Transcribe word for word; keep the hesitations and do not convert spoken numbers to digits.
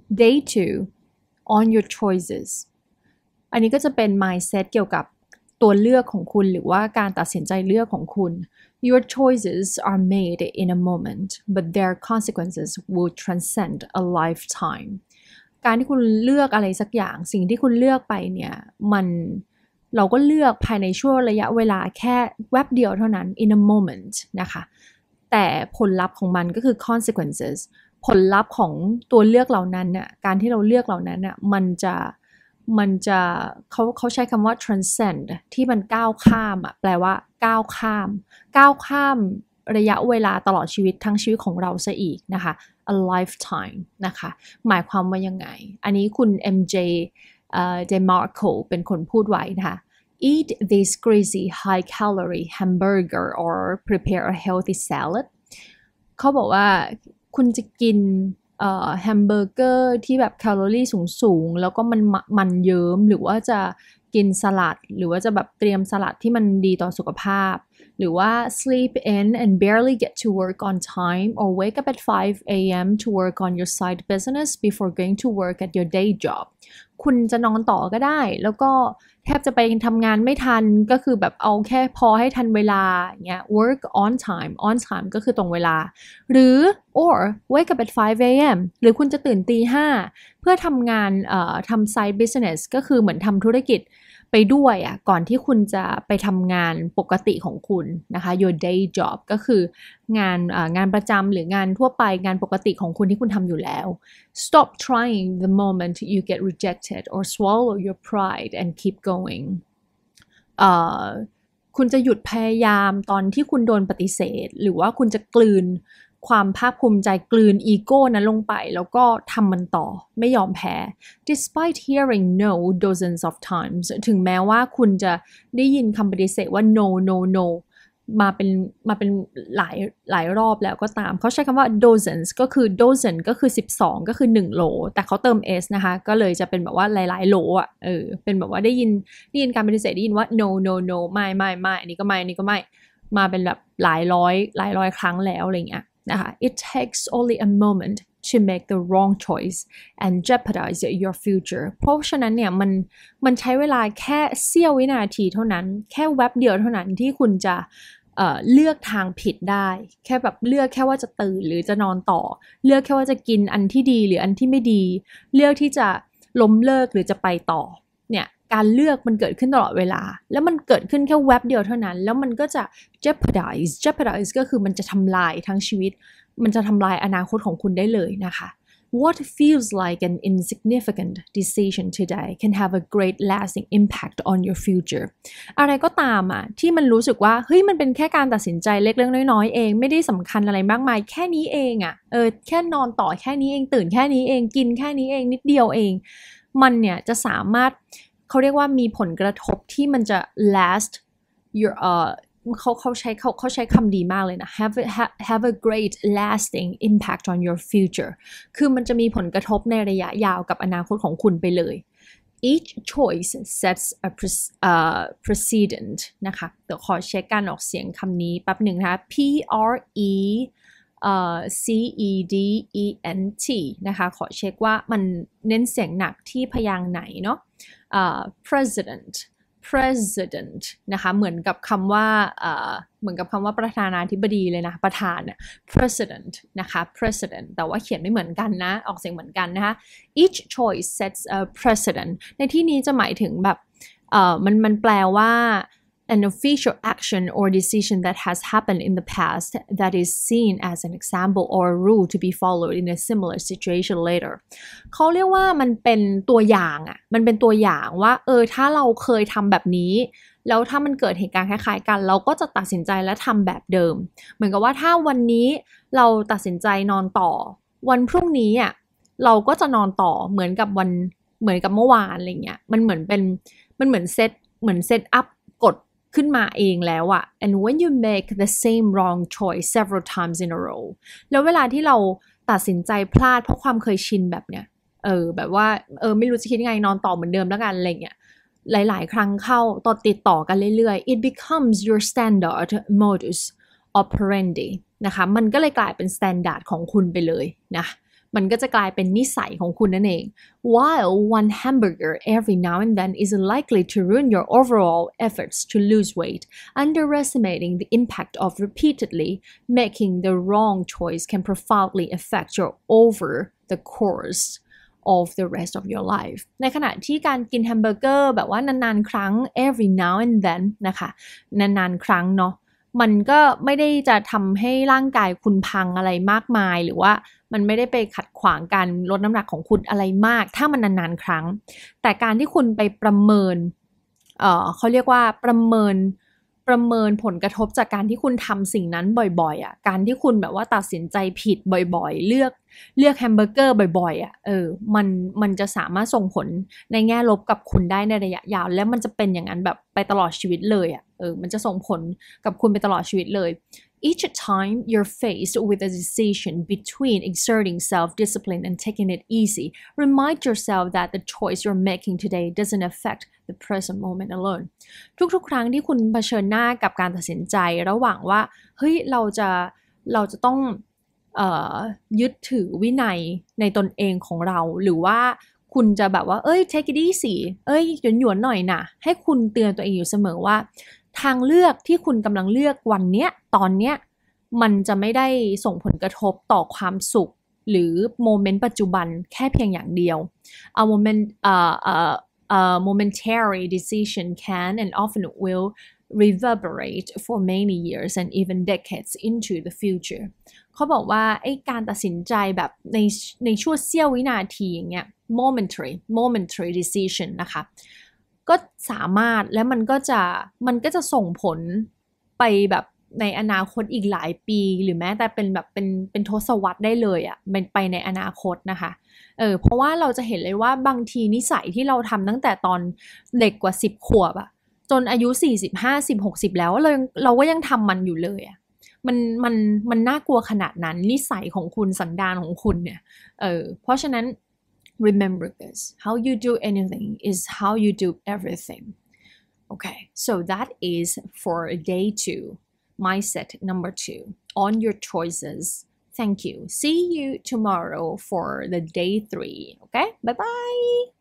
day two on your choices อันนี้ก็จะเป็น mindset เกี่ยวกับตัวเลือกของคุณหรือว่าการตัดสินใจเลือกของคุณ Your choices are made in a moment but their consequences will transcend a lifetime การที่คุณเลือกอะไรสักอย่างสิ่งที่คุณเลือกไปเนี่ยมันเราก็เลือกภายในช่วงระยะเวลาแค่แวบเดียวเท่านั้น in a moment นะคะแต่ผลลัพธ์ของมันก็คือ consequences ผลลัพธ์ของตัวเลือกเหล่านั้นน่ะการที่เราเลือกเหล่านั้นน่ะมันจะมันจะเขาเขาใช้คำว่า transcend ที่มันก้าวข้ามอ่ะแปลว่าก้าวข้ามก้าวข้ามระยะเวลาตลอดชีวิตทั้งชีวิตของเราซะอีกนะคะ a lifetime นะคะหมายความว่ายังไงอันนี้คุณ เอ็ม เจ uh, DeMarco เป็นคนพูดไว้นะคะ Eat this greasy high calorie hamburger or prepare a healthy salad เขาบอกว่าคุณจะกินเอ่อแฮมเบอร์เกอร์ที่แบบแคลอรี่สูงๆแล้วก็มันมันเยิ้มหรือว่าจะกินสลัดหรือว่าจะแบบเตรียมสลัดที่มันดีต่อสุขภาพหรือว่า sleep in and barely get to work on time or wake up at five a.m. to work on your side business before going to work at your day job คุณจะนอนต่อก็ได้แล้วก็แทบจะไปทำงานไม่ทันก็คือแบบเอาแค่พอให้ทันเวลาอย่างเงี้ย work on time on time ก็คือตรงเวลาหรือ or wake up at five a.m. หรือคุณจะตื่นตีห้าเพื่อทำงานเอ่อทำ side business ก็คือเหมือนทำธุรกิจไปด้วยอ่ะก่อนที่คุณจะไปทำงานปกติของคุณนะคะ your day job ก็คืองานเอ่องานประจำหรืองานทั่วไปงานปกติของคุณที่คุณทำอยู่แล้ว stop trying the moment you get rejected or swallow your pride and keep going เอ่อคุณจะหยุดพยายามตอนที่คุณโดนปฏิเสธหรือว่าคุณจะกลืนความภาคภูมิใจกลืนอีโก้นั้นลงไปแล้วก็ทำมันต่อไม่ยอมแพ้ despite hearing no dozens of times ถึงแม้ว่าคุณจะได้ยินคำปฏิเสธว่า no no no มาเป็นมาเป็นหลายหลายรอบแล้วก็ตามเขาใช้คำว่า dozens ก็คือ dozen ก็คือสิบสองก็คือหนึ่งโหลแต่เขาเติม s นะคะก็เลยจะเป็นแบบว่าหลายๆโหลอ่ะเออเป็นแบบว่าได้ยินได้ยินการปฏิเสธได้ยินว่า no no no ไม่ไม่ไม่อันนี้ก็ไม่อันนี้ก็ไม่มาเป็นแบบหลายร้อยหลายร้อยครั้งแล้วอะไรเงี้ยนะคะ It takes only a moment to make the wrong choice and jeopardize your future เพราะฉะนั้นเนี่ยมันมันใช้เวลาแค่เสี้ยววินาทีเท่านั้นแค่แวบเดียวเท่านั้นที่คุณจะเอ่อเลือกทางผิดได้แค่แบบเลือกแค่ว่าจะตื่นหรือจะนอนต่อเลือกแค่ว่าจะกินอันที่ดีหรืออันที่ไม่ดีเลือกที่จะล้มเลิกหรือจะไปต่อเนี่ยการเลือกมันเกิดขึ้นตลอดเวลาแล้วมันเกิดขึ้นแค่แวบเดียวเท่านั้นแล้วมันก็จะ jeopardize jeopardize ก็คือมันจะทำลายทั้งชีวิตมันจะทำลายอนาคตของคุณได้เลยนะคะ What feels like an insignificant decision today can have a great lasting impact on your future อะไรก็ตามอ่ะที่มันรู้สึกว่าเฮ้ยมันเป็นแค่การตัดสินใจเล็กๆน้อยๆเองไม่ได้สำคัญอะไรมากมายแค่นี้เองอ่ะเออแค่นอนต่อแค่นี้เองตื่นแค่นี้เองกินแค่นี้เองนิดเดียวเองมันเนี่ยจะสามารถเขาเรียกว่ามีผลกระทบที่มันจะ last your เอ่อเขาเขาใช้เขาเขาใช้คำดีมากเลยนะ have a, have a great lasting impact on your future คือมันจะมีผลกระทบในระยะยาวกับอนาคตของคุณไปเลย each choice sets a uh, precedent นะคะเดี๋ยวขอเช็คการออกเสียงคำนี้แป๊บหนึ่งนะคะ P R E Uh, C E D E N T นะคะขอเช็คว่ามันเน้นเสียงหนักที่พยางค์ไหนเนาะ uh, president president นะคะเหมือนกับคำว่า uh, เหมือนกับคำว่าประธานาธิบดีเลยนะประธานน่ะ president นะคะ president แต่ว่าเขียนไม่เหมือนกันนะออกเสียงเหมือนกันนะคะ each choice sets a precedent ในที่นี้จะหมายถึงแบบเอ่อมันมันแปลว่าan official action or decision that has happened in the past that is seen as an example or a rule to be followed in a similar situation later เขาเรียกว่ามันเป็นตัวอย่างอ่ะมันเป็นตัวอย่างว่าเออถ้าเราเคยทำแบบนี้แล้วถ้ามันเกิดเหตุการณ์คล้ายๆกันเราก็จะตัดสินใจและทำแบบเดิมเหมือนกับว่าถ้าวันนี้เราตัดสินใจนอนต่อวันพรุ่งนี้อ่ะเราก็จะนอนต่อเหมือนกับวันเหมือนกับเมื่อวานอะไรเงี้ยมันเหมือนเป็นมันเหมือนเซตเหมือนเซตอัพกฎขึ้นมาเองแล้วอะ and when you make the same wrong choice several times in a row แล้วเวลาที่เราตัดสินใจพลาดเพราะความเคยชินแบบเนี้ยเออแบบว่าเออไม่รู้จะคิดยังไงนอนต่อเหมือนเดิมแล้วกันอะไรเงี้ยหลายๆครั้งเข้าต่อติดต่อกันเรื่อยๆ it becomes your standard modus operandi นะคะมันก็เลยกลายเป็น standard ของคุณไปเลยนะมันก็จะกลายเป็นนิสัยของคุณนั่นเอง while one hamburger every now and then is likely to ruin your overall efforts to lose weight, underestimating the impact of repeatedly making the wrong choice can profoundly affect your over the course of the rest of your life ในขณะที่การกินแฮมเบอร์เกอร์แบบว่านานๆครั้ง every now and then นะคะนานๆครั้งเนาะมันก็ไม่ได้จะทำให้ร่างกายคุณพังอะไรมากมายหรือว่ามันไม่ได้ไปขัดขวางการลดน้ำหนักของคุณอะไรมากถ้ามันนานๆครั้งแต่การที่คุณไปประเมินเอ่อเขาเรียกว่าประเมินประเมินผลกระทบจากการที่คุณทำสิ่งนั้นบ่อยๆอ่ะการที่คุณแบบว่าตัดสินใจผิดบ่อยๆเลือกเลือกแฮมเบอร์เกอร์บ่อยๆอ่ะเออมันมันจะสามารถส่งผลในแง่ลบกับคุณได้ในระยะยาวและมันจะเป็นอย่างนั้นแบบไปตลอดชีวิตเลยอ่ะเออมันจะส่งผลกับคุณไปตลอดชีวิตเลย Each time you're faced with a decision between exerting self-discipline and taking it easy, remind yourself that the choice you're making today doesn't affect the present moment alone. ทุกๆครั้งที่คุณเผชิญหน้ากับการตัดสินใจระหว่างว่าเฮ้ยเราจะเราจะต้องเอ่อยึดถือวินัยในตนเองของเราหรือว่าคุณจะแบบว่าเอ้ย take it easy เอ้ยหยวนๆหน่อยนะให้คุณเตือนตัวเองอยู่เสมอว่าทางเลือกที่คุณกำลังเลือกวันเนี้ยตอนเนี้ยมันจะไม่ได้ส่งผลกระทบต่อความสุขหรือโมเมนต์ปัจจุบันแค่เพียงอย่างเดียว a moment uh, uh, a momentary decision can and often will reverberate for many years and even decades into the future เขาบอกว่าไอ้การตัดสินใจแบบในในชั่วเสี้ยววินาทีอย่างเงี้ย momentary momentary decision นะคะก็สามารถและมันก็จะมันก็จะส่งผลไปแบบในอนาคตอีกหลายปีหรือแม้แต่เป็นแบบเป็นเป็นทศวรรษได้เลยอะ่ะเป็นไปในอนาคตนะคะเออเพราะว่าเราจะเห็นเลยว่าบางทีนิสัยที่เราทำตั้งแต่ตอนเด็กกว่าสิบขวบอะ่ะจนอายุสี่สิบ ห้าสิบ หกสิบแล้วเราเราก็ยังทำมันอยู่เลยอะ่ะมันมันมันน่ากลัวขนาดนั้นนิสัยของคุณสันดานของคุณเนี่ยเออเพราะฉะนั้นremember this how you do anything is how you do everything okay so that is for day two mindset number two on your choices thank you see you tomorrow for the day three okay bye bye